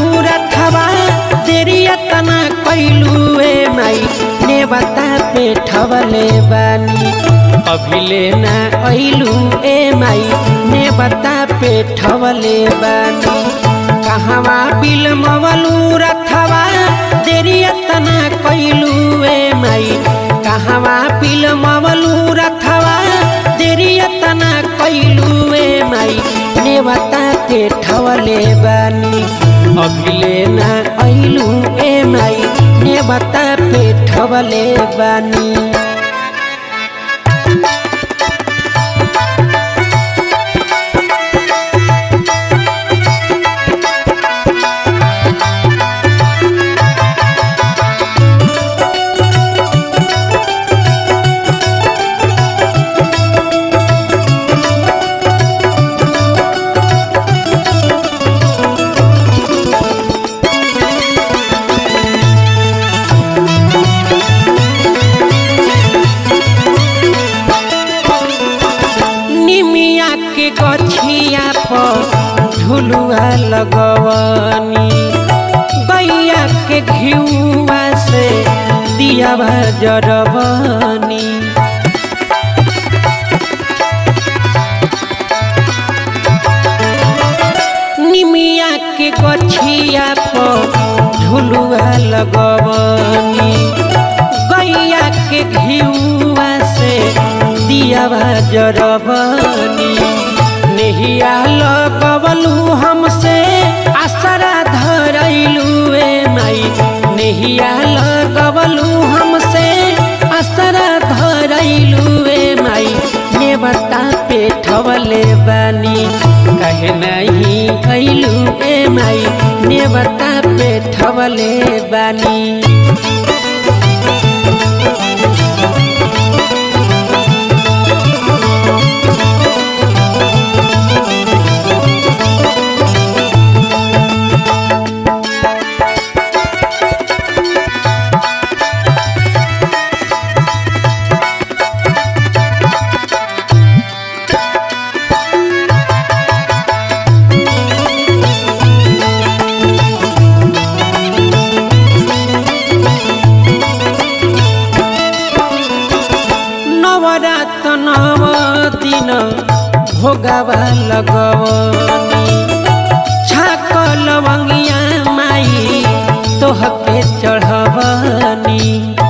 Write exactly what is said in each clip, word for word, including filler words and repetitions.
रथवा देरिया तना कैलू ए माई नेवता पे ठवले बानी अभिले ना ऐलू ए माई नेवता पे ठवले बानी कहवा बिलमवलू रथवा देरिया तना कैलू ए माई कहवा बिलमवलू रथवा देरिया तना कैलू ए माई नेवता पे ठवले बानी अभिले ना ऐलू ए माई नेवता पे ठवले बानी गछिया पर झुलुआ लगवनी गैया के घिउआ से दियावा जरवनी निमिया के गछिया पर झुलुआ लगवनी गैया के घिउआ से दियावा जरवनी नेहिया लगवलू हमसे आसरा धरैलू ए माई नेहिया लगवलू हमसे आसरा धरैलू ए माई नेवता पे ठवले बानी कहे नहीं कैलू ए माई नेवता पे ठवले बानी नव दिन भोगावा लगवनी छाक लवंगिया माई तोहके चढ़वनी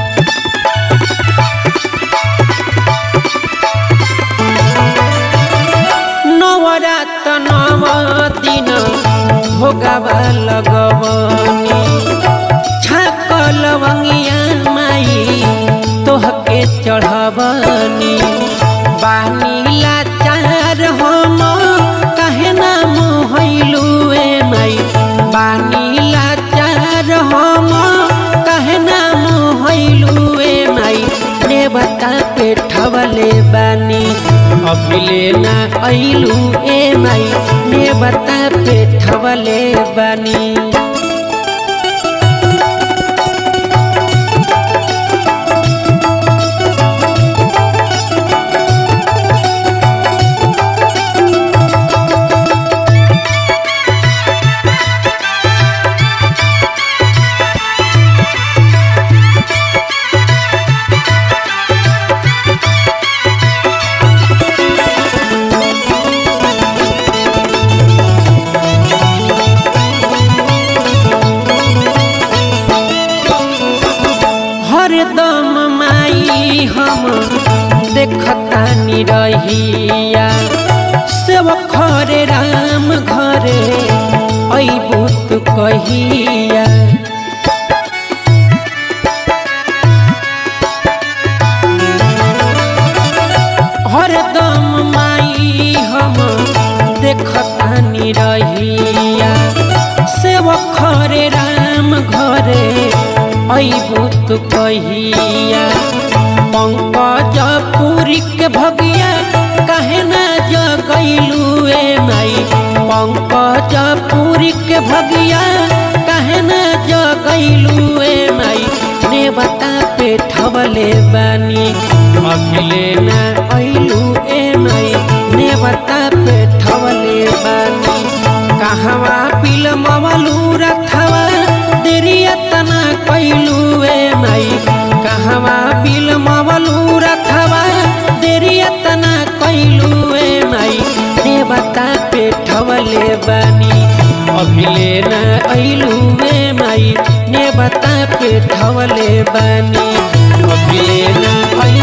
नवरात नव दिन भोगावा लगवनी छाक लवंगिया माई तोहके चढ़वनी बानीला चार हम कहे ना मोहलू ए माई बानीला चार हम कहे ना मोहलू ए माई नेवता पे ठवले बानी अभिले ना ऐलू ए माई नेवता पे ठवले बानी हरदम माई हम देखतानी रहिया सेव खरे राम घरे अइबू तू कहिया हरदम माई हम देखतानी रहिया सेव खरे राम घरे अइबू तू कहिया पंकज पुरी के भगिया कहे ना जगैलू ए माई पंकज पुरी के भगिया कहे न जगैलू ए माई नेवता पे ठवले बानी अखिले न ऐलू ए माई नेवता पे ठवले बानी। कहवा पिल मवलू रथवा देरिया तना कैलू ए माई कहवा पिल मवलू रथवा देरिया तना कैलू ए माई ने बता पे ठवले बानी अभिले न ऐलू ए माई ने बता पे ठवले बानी अभिले न